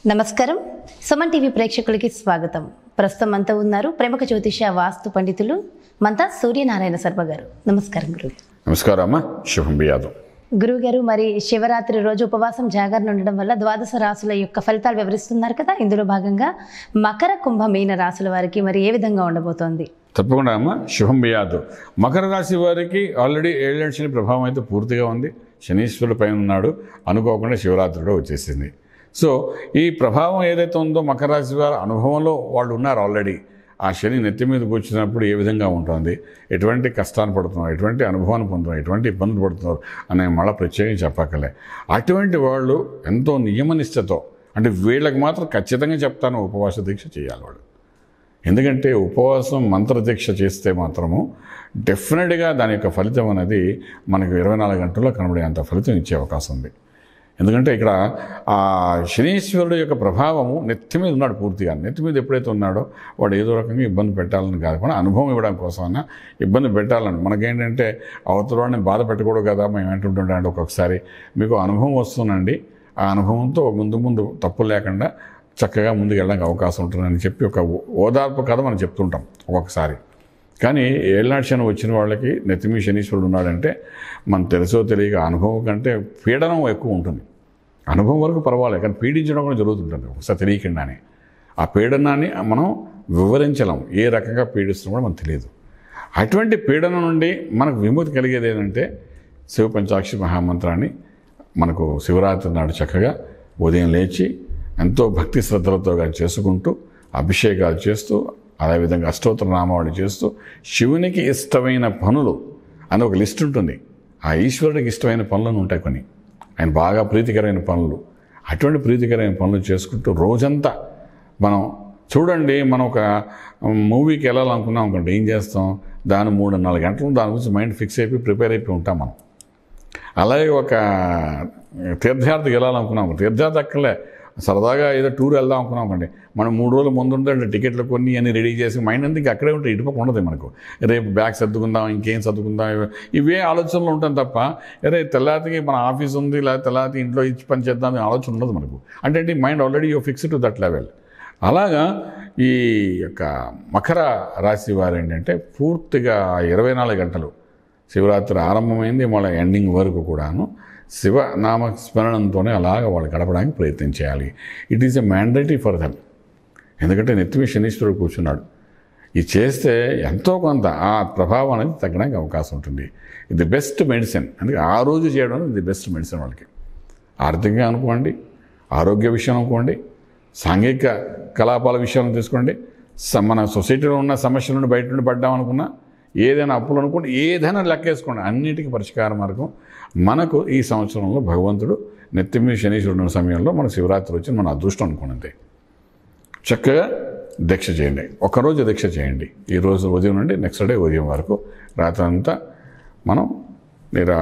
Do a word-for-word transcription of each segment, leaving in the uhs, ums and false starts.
నమస్కారం. సుమన్ టీవీ ప్రేక్షకులకి స్వాగతం. ప్రస్తుతం అంతా ఉన్నారు ప్రముఖ జ్యోతిష వాస్తు పండితులు మంతా సూర్యనారాయణ శర్మ గారు. నమస్కారం గురు. నమస్కారం అమ్మా. శుభం బియాదు. గురువు గారు, మరి శివరాత్రి రోజు ఉపవాసం జాగరణ ఉండడం వల్ల ద్వాదశ రాశుల యొక్క ఫలితాలు వివరిస్తున్నారు కదా. ఇందులో భాగంగా మకర, కుంభ, మీన రాశుల వారికి మరి ఏ విధంగా ఉండబోతోంది? తప్పకుండా అమ్మ. శుభం బియాదు. మకర రాశి వారికి ఆల్రెడీ ఏళ్ళ శని ప్రభావం అయితే పూర్తిగా ఉంది. శనీశ్వరుడు పైన ఉన్నాడు. అనుకోకుండా శివరాత్రిలో వచ్చేసింది. సో ఈ ప్రభావం ఏదైతే ఉందో మకర రాశి వారి అనుభవంలో వాళ్ళు ఉన్నారు ఆల్రెడీ. ఆ శని నెత్తి మీద కూర్చున్నప్పుడు ఏ విధంగా ఉంటుంది, ఎటువంటి కష్టాన్ని పడుతున్నారు, ఎటువంటి అనుభవాన్ని పొందుతున్నారు, ఎటువంటి ఇబ్బందులు పడుతున్నారు అనే మళ్ళీ ప్రత్యేకంగా చెప్పక్కలే. అటువంటి వాళ్ళు ఎంతో నియమనిష్టతో, అంటే వీళ్ళకి మాత్రం ఖచ్చితంగా చెప్తాను, ఉపవాస దీక్ష చేయాలి వాళ్ళు. ఎందుకంటే ఉపవాసం మంత్రదీక్ష చేస్తే మాత్రము డెఫినెట్గా దాని యొక్క ఫలితం అనేది మనకు ఇరవై నాలుగు గంటల్లో కనబడేంత ఫలితం ఇచ్చే అవకాశం ఉంది. ఎందుకంటే ఇక్కడ ఆ శనీశ్వరుడు యొక్క ప్రభావము నెత్తి మీద ఉన్నాడు పూర్తిగా. నెత్తి మీద ఎప్పుడైతే ఉన్నాడో వాడు ఏదో రకంగా ఇబ్బంది పెట్టాలని కాకుండా అనుభవం ఇవ్వడం కోసమైనా ఇబ్బంది పెట్టాలని. మనకేంటంటే అవతలని బాధ పెట్టకూడదు కదా. మేము ఏంటుంటుంటే ఒక్కొక్కసారి మీకు అనుభవం వస్తుందండి, ఆ అనుభవంతో ముందు ముందు తప్పు లేకుండా చక్కగా ముందుకు వెళ్ళడానికి అవకాశం ఉంటుందని చెప్పి ఒక ఓదార్పు కథ మనం చెప్తుంటాం ఒక్కొక్కసారి. కానీ ఏళ్ళనాటి శని వచ్చిన వాళ్ళకి నెత్తిమీ శనీశ్వరుడు ఉన్నాడంటే మనం తెలుసో తెలియక అనుభవం కంటే పీడనం ఎక్కువ ఉంటుంది. అనుభవం వరకు పర్వాలేదు, కానీ పీడించడం కూడా జరుగుతుంటుంది ఒకసారి తెలియకుండానే. ఆ పీడనాన్ని మనం వివరించలేం, ఏ రకంగా పీడిస్తున్నా కూడా మనకు తెలియదు. అటువంటి పీడనం నుండి మనకు విముక్తి కలిగేది ఏంటంటే శివ పంచాక్షి మహామంత్రాన్ని మనకు శివరాత్రి నాడు చక్కగా ఉదయం లేచి ఎంతో భక్తి శ్రద్ధలతో కానీ చేసుకుంటూ అభిషేకాలు చేస్తూ అదేవిధంగా అష్టోత్తర నామావళి చేస్తూ శివునికి ఇష్టమైన పనులు అని ఒక లిస్ట్ ఉంటుంది. ఆ ఈశ్వరుడికి ఇష్టమైన పనులను ఉంటాయి కొన్ని, ఆయన బాగా ప్రీతికరమైన పనులు. అటువంటి ప్రీతికరమైన పనులు చేసుకుంటూ రోజంతా మనం చూడండి, మనం ఒక మూవీకి వెళ్ళాలనుకున్నాం అనుకోండి, ఏం చేస్తాం, దాని మూడు నాలుగు గంటలు దాని గురించి మైండ్ ఫిక్స్ అయిపోయి ప్రిపేర్ అయిపోయి ఉంటాం మనం. అలాగే ఒక తీర్థయాత్రకి వెళ్ళాలనుకున్నాం, తీర్థయాత్ర అక్కలే సరదాగా ఏదో టూర్ వెళ్దాం అనుకున్నాం అనుకోండి, మనం మూడు రోజుల ముందు ఉంటే టికెట్లు కొన్ని అన్ని రెడీ చేసి మైండ్ అంతా ఇంకా అక్కడే ఉంటాయి, ఇటుపక్క ఉండదు మనకు. రేపు బ్యాగ్ సర్దుకుందాం, ఇంకేం సర్దుకుందాం, ఇవే ఆలోచనలు ఉంటాం తప్ప అరే తెల్లాతికి మన ఆఫీస్ ఉంది, లేదా తెల్లాతి ఇంట్లో ఇచ్చి పని చేద్దాం ఆలోచన ఉండదు మనకు. అంటే mind already you fix to that level. అలాగా ఈ యొక్క మకర రాశి వారు ఏంటంటే పూర్తిగా ఇరవై నాలుగు గంటలు శివరాత్రి ఆరంభమైంది మళ్ళీ ఎండింగ్ వరకు కూడాను శివనామ స్మరణంతోనే అలాగ వాళ్ళు గడపడానికి ప్రయత్నం చేయాలి. It is a mandatory for them. ఎందుకంటే నెత్తిమి శనీశ్వరుడు కూర్చున్నాడు. ఇది చేస్తే ఎంతో కొంత ఆ ప్రభావం అనేది తగ్గడానికి అవకాశం ఉంటుంది. ఇది బెస్ట్ మెడిసిన్. అందుకే ఆ రోజు చేయడం ఇది బెస్ట్ మెడిసిన్ వాళ్ళకి. ఆర్థికంగా అనుకోండి, ఆరోగ్య విషయం అనుకోండి, సాంఘిక కలాపాల విషయాలను తీసుకోండి, మన సొసైటీలో ఉన్న సమస్యల నుండి బయట నుండి పడ్డామనుకున్నా, ఏదైనా అప్పులు అనుకోండి, ఏదైనా లెక్కేసుకోండి, అన్నిటికీ పరిష్కార మార్గం మనకు ఈ సంవత్సరంలో భగవంతుడు నెత్తిమీ శనీశ్వరుడు ఉన్న సమయంలో మన శివరాత్రి వచ్చి మన అదృష్టం అనుకున్నది. చక్కగా దీక్ష చేయండి, ఒకరోజు దీక్ష చేయండి. ఈరోజు ఉదయం నుండి నెక్స్ట్ డే ఉదయం వరకు రాత్రి అంతా మనం నిరా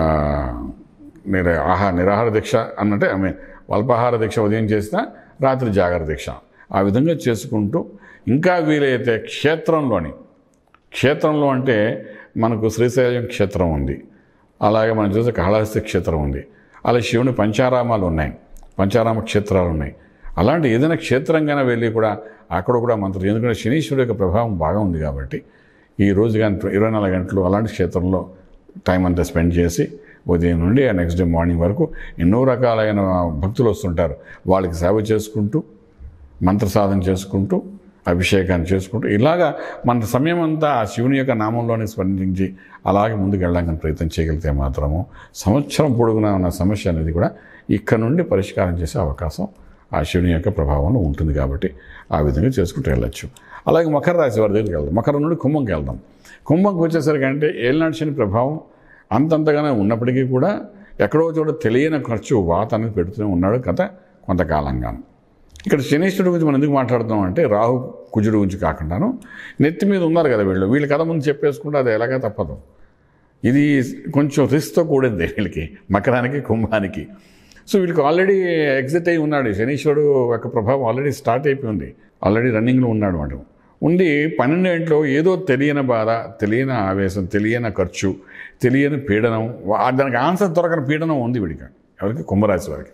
నిరా ఆహా నిరాహార దీక్ష అన్నట్టే, ఐ మీన్ అల్పాహార దీక్ష ఉదయం చేసినా రాత్రి జాగర దీక్ష, ఆ విధంగా చేసుకుంటూ ఇంకా వీలైతే క్షేత్రంలోని క్షేత్రంలో అంటే మనకు శ్రీశైలం క్షేత్రం ఉంది, అలాగే మనం చూసే కాళహస్తి క్షేత్రం ఉంది, అలాగే శివుని పంచారామాలు ఉన్నాయి, పంచారామ క్షేత్రాలు ఉన్నాయి. అలాంటి ఏదైనా క్షేత్రంగానే వెళ్ళి కూడా అక్కడ కూడా మంత్రం, ఎందుకంటే శనీశ్వరుడు యొక్క ప్రభావం బాగా ఉంది కాబట్టి ఈ రోజు కానీ ఇరవై నాలుగు గంటలు అలాంటి క్షేత్రంలో టైం అంతా స్పెండ్ చేసి ఉదయం నుండి ఆ నెక్స్ట్ డే మార్నింగ్ వరకు ఎన్నో రకాలైన భక్తులు వస్తుంటారు, వాళ్ళకి సేవ చేసుకుంటూ మంత్ర సాధన చేసుకుంటూ అభిషేకాన్ని చేసుకుంటూ ఇలాగా మన సమయం అంతా ఆ శివుని యొక్క నామంలోనే స్పందించి అలాగే ముందుకు వెళ్ళడానికి ప్రయత్నం చేయగలిగితే మాత్రము సంవత్సరం పొడుగునా ఉన్న సమస్య అనేది కూడా ఇక్కడ నుండి పరిష్కారం చేసే అవకాశం ఆ శివుని యొక్క ప్రభావంలో ఉంటుంది. కాబట్టి ఆ విధంగా చేసుకుంటూ వెళ్ళచ్చు. అలాగే మకర రాశి వారి దగ్గరికి వెళ్దాం. మకరం నుండి కుంభంకి వెళ్దాం. కుంభంకి వచ్చేసరికి అంటే ఏళ్ళనాటి శని ప్రభావం అంతంతగానే ఉన్నప్పటికీ కూడా ఎక్కడో చోట తెలియని ఖర్చు వాత అనేది పెడుతూనే ఉన్నాడు గత కొంతకాలంగాను. ఇక్కడ శనీశ్వరుడు గురించి మనం ఎందుకు మాట్లాడుతున్నాం అంటే రాహు కుజుడు గురించి కాకుండాను నెత్తి మీద ఉన్నారు కదా వీళ్ళు, వీళ్ళ కథ ముందు చెప్పేసుకుంటే అది ఎలాగా తప్పదు. ఇది కొంచెం రిస్క్తో కూడింది వీళ్ళకి, మకరానికి కుంభానికి. సో వీళ్ళకి ఆల్రెడీ ఎగ్జిట్ అయి ఉన్నాడు శనీశ్వరుడు యొక్క ప్రభావం, ఆల్రెడీ స్టార్ట్ అయిపోయింది, ఆల్రెడీ రన్నింగ్లో ఉన్నాడు వాడు. ఉండి పన్నెండేంట్లో ఏదో తెలియని బాధ, తెలియని ఆవేశం, తెలియని ఖర్చు, తెలియని పీడనం, దానికి ఆన్సర్ దొరకని పీడనం ఉంది వీడికి, ఎవరికి కుంభరాశి వారికి.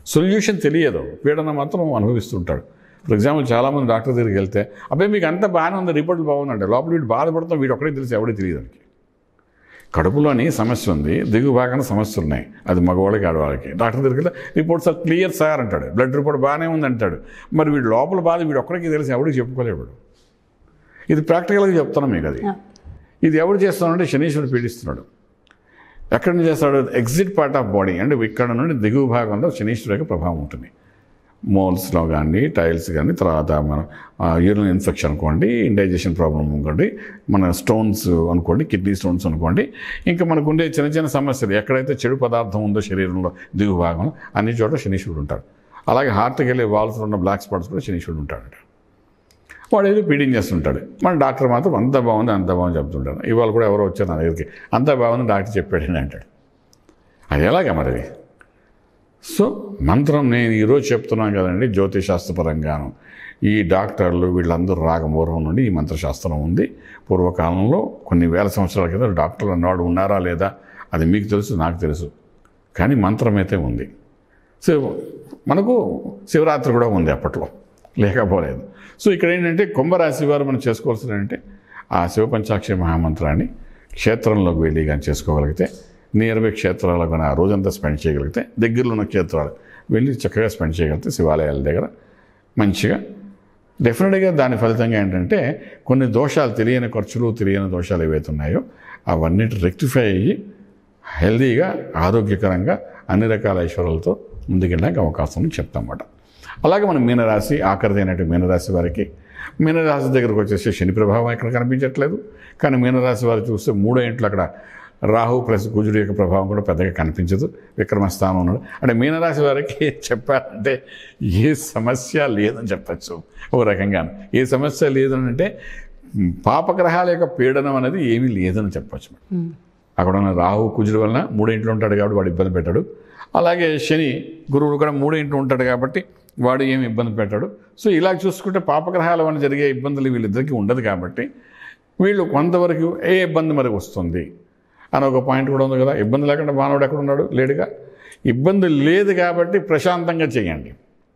సొల్యూషన్ తెలియదు, పీడన మాత్రం అనుభవిస్తుంటాడు. ఫర్ ఎగ్జాంపుల్ చాలామంది డాక్టర్ దగ్గరికి వెళ్తే అబ్బాయి మీకు అంతా బాగానే ఉంది, రిపోర్ట్లు బాగుందంటే లోపల వీడు బాధపడతాం, వీడు ఒక్కడే తెలిసి ఎవడే తెలియదు. దానికి కడుపులోని సమస్య ఉంది, దిగు భాగాన సమస్యలు ఉన్నాయి, అది మగవాళ్ళకి ఆడవాళ్ళకి. డాక్టర్ దగ్గరికి వెళ్తే రిపోర్ట్స్ ఆర్ క్లియర్ సార్ అంటాడు, బ్లడ్ రిపోర్ట్ బాగానే ఉంది అంటాడు. మరి వీడు లోపల బాధ వీడు ఒక్కడికి తెలిసి ఎవడికి చెప్పుకోలేడు. ఇది ప్రాక్టికల్గా చెప్తున్నాం మీకు. అది ఇది ఎవడు చేస్తున్నాడంటే శనీశ్వరుడు పీడిస్తున్నాడు. ఎక్కడి నుంచి చేస్తాడు? ఎగ్జిట్ పార్ట్ ఆఫ్ బాడీ అంటే ఇక్కడ నుండి దిగువ భాగంలో శనీశ్వరు యొక్క ప్రభావం ఉంటుంది. మోల్స్లో కానీ, టైల్స్ కానీ, తర్వాత మన యూరిన్ ఇన్ఫెక్షన్ అనుకోండి, ఇండైజెషన్ ప్రాబ్లమ్ అనుకోండి, మన స్టోన్స్ అనుకోండి, కిడ్నీ స్టోన్స్ అనుకోండి, ఇంకా మనకు ఉండే చిన్న చిన్న సమస్యలు ఎక్కడైతే చెడు పదార్థం ఉందో శరీరంలో దిగువ భాగంలో అన్ని చోట్ల శనీశ్వరుడు ఉంటాడు. అలాగే హార్ట్కి వెళ్ళే వాల్స్లో ఉన్న బ్లాక్ స్పాట్స్ కూడా శనీశ్వరుడు ఉంటాడు. వాడు ఏదో ఫీడింగ్ చేస్తుంటాడు. మన డాక్టర్ మాత్రం అంత బాగుంది అంత బాగుంది చెప్తుంటాడు. ఇవాళ కూడా ఎవరో వచ్చారు నా దగ్గరికి, అంత బాగుంది డాక్టర్ చెప్పాడని అంటాడు. అది ఎలాగా మరి? సో మంత్రం నేను ఈరోజు చెప్తున్నాను కదండి, జ్యోతిశాస్త్రపరంగాను ఈ డాక్టర్లు వీళ్ళందరూ రాగమూర్వం నుండి ఈ మంత్రశాస్త్రం ఉంది. పూర్వకాలంలో కొన్ని వేల సంవత్సరాల కింద డాక్టర్లు అన్నవాడు ఉన్నారా లేదా అది మీకు తెలుసు, నాకు తెలుసు. కానీ మంత్రం అయితే ఉంది. సో మనకు శివరాత్రి కూడా ఉంది, అప్పట్లో లేకపోలేదు. సో ఇక్కడ ఏంటంటే కుంభరాశి వారు మనం చేసుకోవాల్సింది అంటే ఆ శివపంచాక్షరి మహామంత్రాన్ని క్షేత్రంలోకి వెళ్ళి కానీ చేసుకోగలిగితే, నియర్ బై క్షేత్రాలకు కానీ ఆ రోజంతా స్పెండ్ చేయగలిగితే, దగ్గరలో ఉన్న క్షేత్రాలు వెళ్ళి చక్కగా స్పెండ్ చేయగలిగితే శివాలయాల దగ్గర మంచిగా డెఫినెట్గా దాని ఫలితంగా ఏంటంటే కొన్ని దోషాలు, తెలియని ఖర్చులు, తెలియని దోషాలు ఏవైతే ఉన్నాయో అవన్నిటి రెక్టిఫై అయ్యి హెల్దీగా ఆరోగ్యకరంగా అన్ని రకాల ఐశ్వర్యాలతో ముందుకెళ్ళడానికి అవకాశం చెప్తామన్నమాట. అలాగే మనం మీనరాశి ఆఖరిదైనట్టు మీనరాశి వారికి, మీనరాశి దగ్గరకు వచ్చేసి శని ప్రభావం ఇక్కడ కనిపించట్లేదు. కానీ మీనరాశి వారు చూస్తే మూడో ఇంట్లో అక్కడ రాహు ప్లస్ కుజుడు యొక్క ప్రభావం కూడా పెద్దగా కనిపించదు, విక్రమస్థానం ఉన్నాడు. అంటే మీనరాశి వారికి చెప్పాలంటే ఏ సమస్య లేదని చెప్పచ్చు. ఒక రకంగా ఏ సమస్య లేదని అంటే పాపగ్రహాల యొక్క పీడనం అనేది ఏమీ లేదని చెప్పచ్చు. అక్కడ ఉన్న రాహు కుజుడు వలన మూడో ఇంట్లో ఉంటాడు కాబట్టి వాడు ఇబ్బంది పెట్టాడు. అలాగే శని గురువుడు కూడా మూడో ఇంట్లో ఉంటాడు కాబట్టి వాడు ఏమి ఇబ్బంది పెట్టాడు. సో ఇలా చూసుకుంటే పాపగ్రహాల వల్ల జరిగే ఇబ్బందులు వీళ్ళిద్దరికీ ఉండదు కాబట్టి వీళ్ళు కొంతవరకు ఏ ఇబ్బంది మరి వస్తుంది అని ఒక పాయింట్ కూడా ఉంది కదా. ఇబ్బంది లేకుండా మానవుడు ఎక్కడ ఉన్నాడు? లేడుగా. ఇబ్బంది లేదు కాబట్టి ప్రశాంతంగా చేయండి,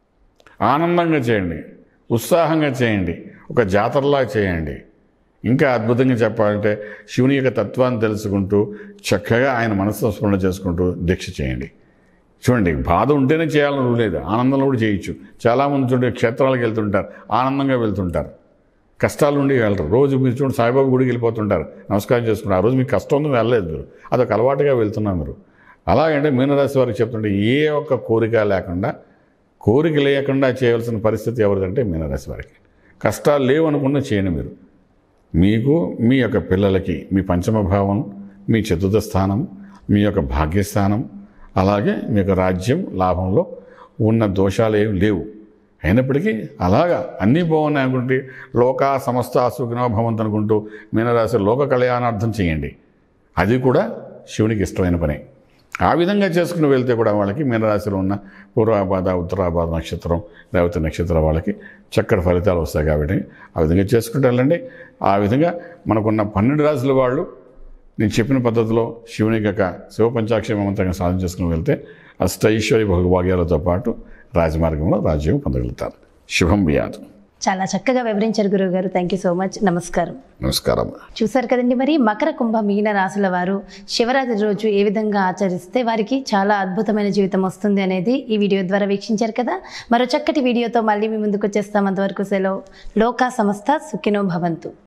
ఆనందంగా చేయండి, ఉత్సాహంగా చేయండి, ఒక జాతరలా చేయండి. ఇంకా అద్భుతంగా చెప్పాలంటే శివుని యొక్క తత్వాన్ని తెలుసుకుంటూ చక్కగా ఆయన మనస్సు స్మరణ చేసుకుంటూ దీక్ష చేయండి. చూడండి, బాధ ఉంటేనే చేయాలని లేదు, ఆనందంలో కూడా చేయొచ్చు. చాలామంది చూడండి క్షేత్రాలకు వెళ్తుంటారు, ఆనందంగా వెళ్తుంటారు, కష్టాల నుండి వెళ్తారు. రోజు మీరు చూడండి సాయిబాబా గుడికి వెళ్ళిపోతుంటారు, నమస్కారం చేసుకుంటారు. ఆ రోజు మీకు కష్టం ఉందో వెళ్ళలేదు, మీరు అదొక అలవాటుగా వెళ్తున్నారు మీరు. అలాగంటే మీనరాశి వారికి చెప్తుంటే ఏ ఒక్క కోరిక లేకుండా, కోరిక లేకుండా చేయవలసిన పరిస్థితి ఎవరిదంటే మీనరాశి వారికి. కష్టాలు లేవు అనుకున్నా చేయండి మీరు. మీకు మీ యొక్క పిల్లలకి మీ పంచమ భావం, మీ చతుర్థ స్థానం, మీ యొక్క భాగ్యస్థానం, అలాగే మీ యొక్క రాజ్యం లాభంలో ఉన్న దోషాలు ఏమి లేవు. అయినప్పటికీ అలాగా అన్నీ బాగున్నాయి అనుకుంటే లోకా సమస్త సుఖినో భవంతు అనుకుంటూ మీనరాశి లోక కళ్యాణార్థం చేయండి. అది కూడా శివునికి ఇష్టమైన పని. ఆ విధంగా చేసుకుని వెళ్తే కూడా వాళ్ళకి మీనరాశిలో ఉన్న పూర్వాభాద, ఉత్తరాభాద నక్షత్రం, రేవతి నక్షత్రం వాళ్ళకి చక్కటి ఫలితాలు వస్తాయి. కాబట్టి ఆ విధంగా చేసుకుంటూ వెళ్ళండి. ఆ విధంగా మనకున్న పన్నెండు రాశుల వాళ్ళు నేను చెప్పిన పద్ధతిలో శివుని యొక్క శివపంచాక్షరి మంత్రంగా సాధన చేసుకుని వెళ్తే అష్టైశ్వర్య భోగభాగ్యాలతో పాటు రాజమార్గంలో రాజ్యం పొందగలుగుతారు. శుభం వ్యాధు. చాలా చక్కగా వివరించారు గురువు గారు. Thank you so much. నమస్కారం. నమస్కారం. చూసారు కదండి, మరి మకర కుంభ మీన రాశుల వారు శివరాత్రి రోజు ఏ విధంగా ఆచరిస్తే వారికి చాలా అద్భుతమైన జీవితం వస్తుంది అనేది ఈ వీడియో ద్వారా వీక్షించారు కదా. మరో చక్కటి వీడియోతో మళ్ళీ మీ ముందుకు వచ్చేస్తాం. అంతవరకు సెలవు. లోకా సమస్త సుఖినో భవంతు.